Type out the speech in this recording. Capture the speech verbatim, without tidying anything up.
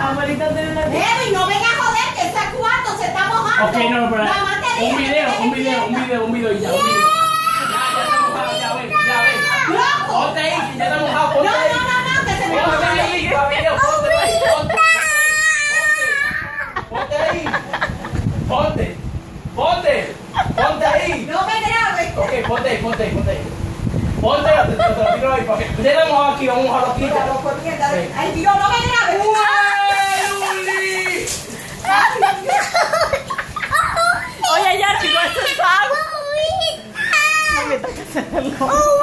Abuelita tiene una tía. Edwin, no venga a joder que ese cuarto se está mojando. Ok, no, pero Mamá te dijo un que video, te un video, un video, un video y ya, un video. Ya, ya está mojado, ya ven, ya ven. ¡Loco! Ponte ahí, ya está mojado, No, ponte no, ahí. no, no, que se me Ponte moja. ahí, va video, ponte ahí, ponte. Ponte ahí. Ponte. Ponte. Ponte ahí. No me grabes. Ok, ponte ahí, ponte ahí, ponte ahí. Ponte, te, te, te lo tiro ahí, porque ya estamos aquí, vamos a mojarlo aquí. Mira, loco, mierda. Ay, Dios, no me grabes. Oye, ya, chicos, esto es agua. No me toques hacerlo.